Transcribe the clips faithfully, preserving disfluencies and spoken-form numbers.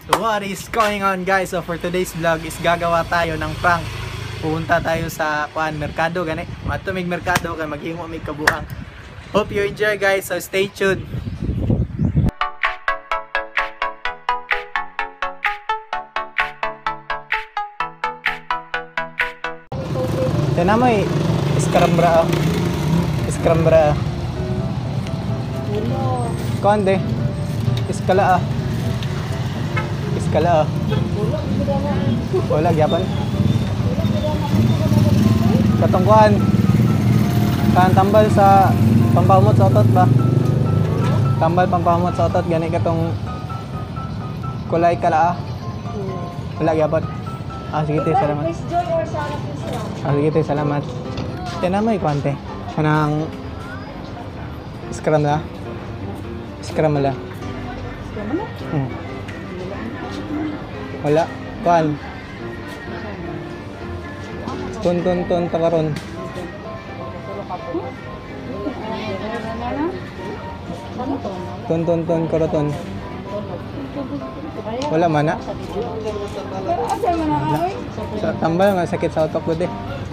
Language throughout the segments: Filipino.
So what is going on, guys? So for today's vlog is gagawa tayo ng prank. Pupunta tayo sa kuan merkado gani. Matumig merkado kay maghimo mig kabuang. Hope you enjoy, guys. So stay tuned. Yan mo eh, iskrambra. Iskrambra. Hello. Konde. Iskala ah. Iskala ah. Wala gyapon. Katungkuan. Kan tambal sa pampamot sa otot ba? Tambal pampamot sa otot gani katong kulay kala ah. Wala gyapon. Ah, sige te, salamat. Ah, sige te, salamat. Yan na may kwante. Kanang scrum la. Scrum la. Hmm. Wala. Kuan. Ton ton ton takaron. Ton ton ton karoton. Wala mana. Sa tambal nga sakit sa utok ko de.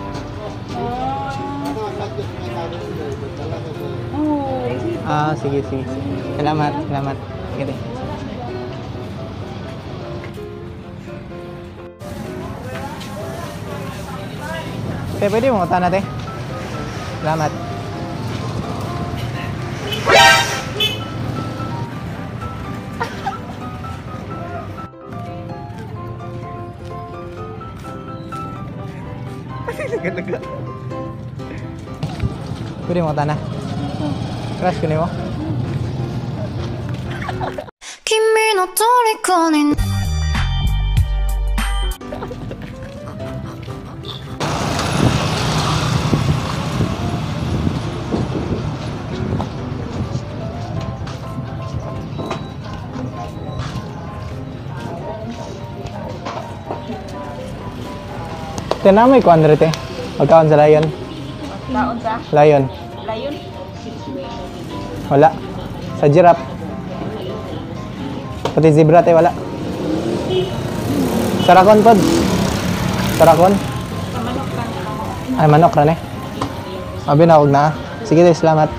Ah, sige sige. Salamat, salamat. Sige. Te, pwede mo utang natin? Salamat. Lega-lega. Pwede mo utang na? Crush ko niyo mo? Kimi no toriko ni Tinamay ko Andre te. Magkaon sa lion. Kaon sa Lion. layon. Wala. Sa giraffe. Pati zebra te wala. Sarakon pod. Sarakon. Manok kan. Ay manok ra ne. Abi na og na. Sige te, salamat.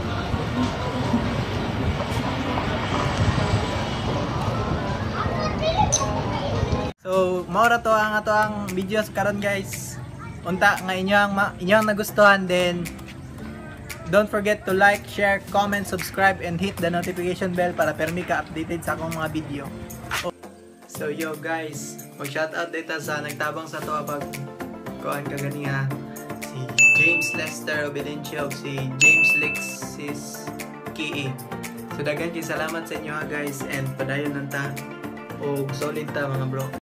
So, maura to ang ato ang videos karon, guys. Unta nga inyong ma inyong nagustuhan, then don't forget to like, share, comment, subscribe, and hit the notification bell para permi ka updated sa akong mga video. So yo guys, mag-shoutout dito sa nagtabang sa to pag kuan ka gani ha. Si James Lester Obedencio, si James Lexis K E. So daghan kay salamat sa inyo ha, guys, and padayon lang ta og solid ta mga bro.